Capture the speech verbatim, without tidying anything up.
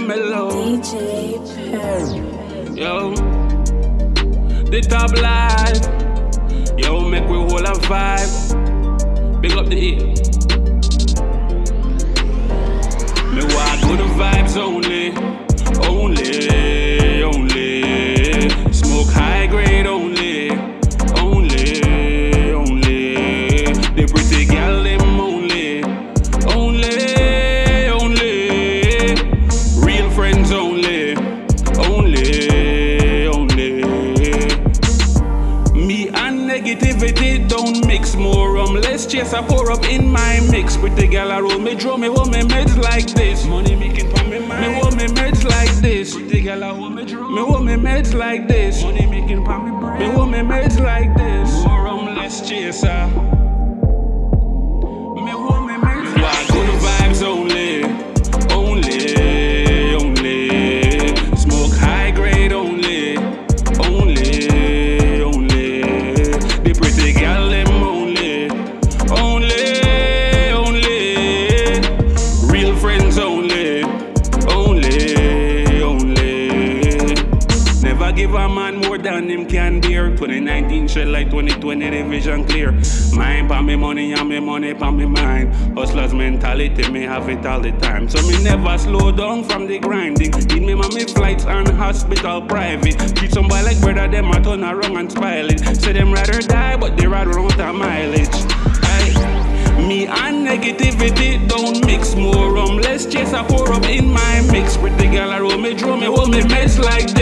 MELO. D J Perry. Yo, the top life. Yo, make we hold a vibe. Big up the E. Me walk with the vibes only, only, only. Smoke high grade only, only, only. The pretty girl them only, only, only. Real friends only, only, only. Me and negativity don't mix. More rum, less chase. I pour up in my mix. Pretty girl I roll me drum, me hold me meds like this. Money making for me mind. Me hold me meds like this. Pretty girl I hold me drum. Me hold me meds like this. Money making for me brain. Me hold me meds like this. More rum, less chaser. Me hold me meds like this. Walk with the vibes only, only, only. Smoke high grade only, only, only. The pretty girl them only, only, only. Real friends only, only, only. Never give a man more than him can bear. twenty nineteen shell like twenty twenty, the vision clear. Mind pa me money and me money pa me mind. Hustlers mentality, me have it all the time. So me never slow down from the grinding. Need me mommy flights and hospital private. Treat somebody like brother, them a turn around and spoil it. Say them rather die, but they rather want a mileage. Aye. Me and negativity don't mix. More rum, less chase. I pour up in my mix. Pretty girl I roll me drum, me hold me meds like